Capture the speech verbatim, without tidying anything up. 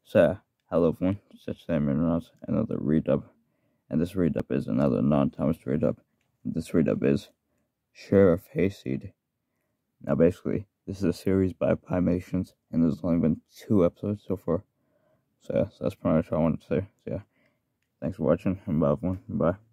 So, hello everyone, such time in another redub, and this redub is another non-Thomas redub. This redub is Sheriff Hayseed. Now basically, this is a series by Pymations, and there's only been two episodes so far. So yeah, so that's pretty much all I wanted to say. So yeah, thanks for watching, and bye everyone, bye.